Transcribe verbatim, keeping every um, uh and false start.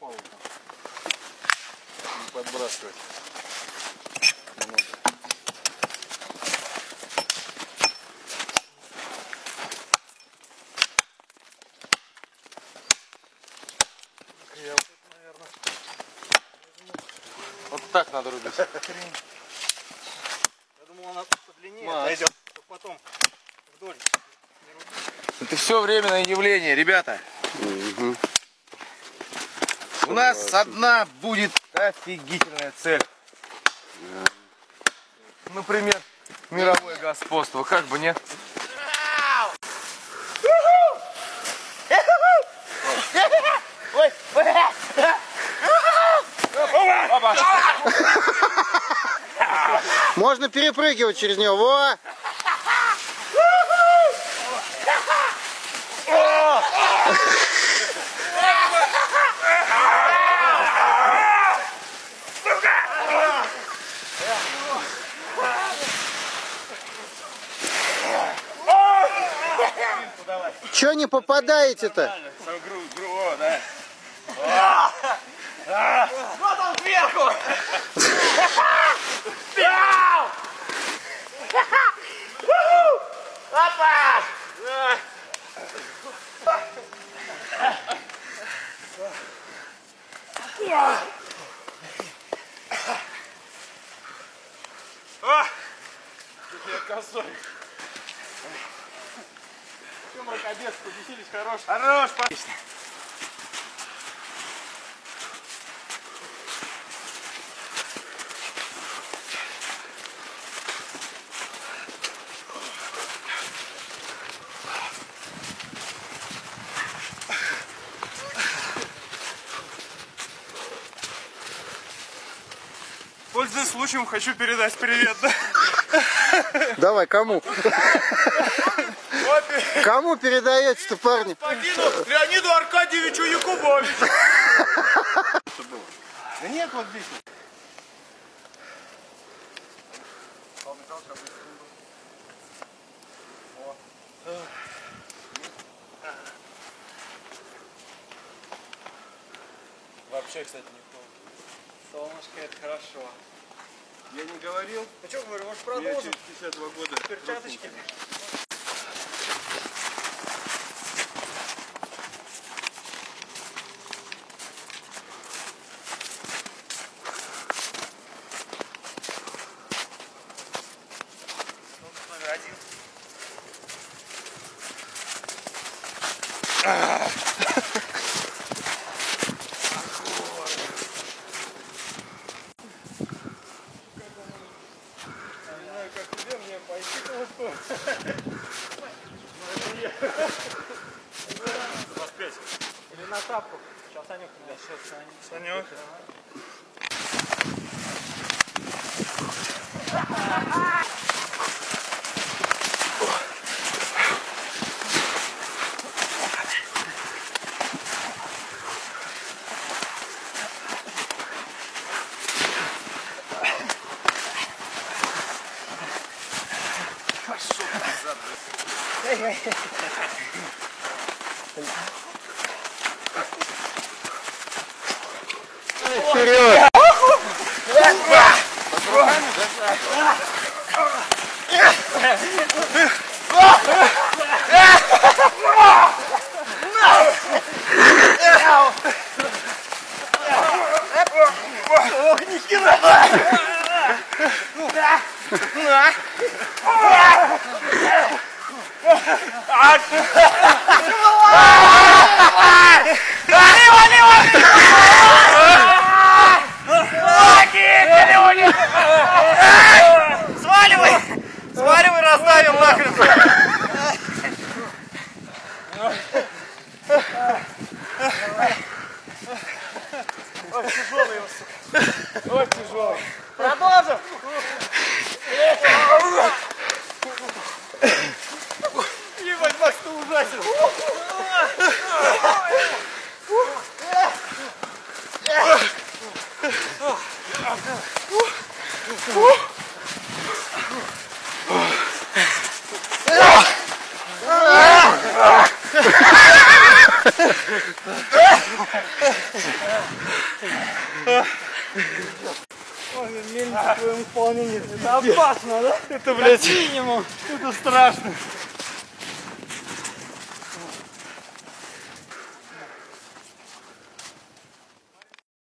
попало там. Не подбрасывать. Много. Я вот это, наверное, вот так надо рубить. Я думал, она подлиннее пойдет, потом вдоль. Это все временное явление, ребята. Угу. У нас одна будет офигительная цель. Да. Например, мировое господство. Как бы нет? Можно перепрыгивать через него. Во! Чё не попадаете-то? Вот он сверху! Опа! Тут я косой. Все, мракобес, побесились, хорош. Хорош, отлично. Пользуясь случаем, хочу передать привет. Давай, кому? Кому передаете-то, парни? Господину Леониду Аркадьевичу Якубовичу. Да нет, вот здесь. Вообще, кстати, никто. Солнышко, это хорошо. Я не говорил. Ну что говорю, может Я продолжим? через пятьдесят два года. Перчаточки. Номер один. двадцать пять. Или на тапку. Сейчас Санек туда. Санек. Вперед! Ох, ни хера! Сваливай! Сваливай, раздавим нахрен! Ой, тяжелый его, сука. Ой, тяжелый. Продолжим! Ебать, Макс, ты ужасен. Ha Мельница в твоем исполнении. Это опасно, да? Это, блядь, минимум. Это страшно.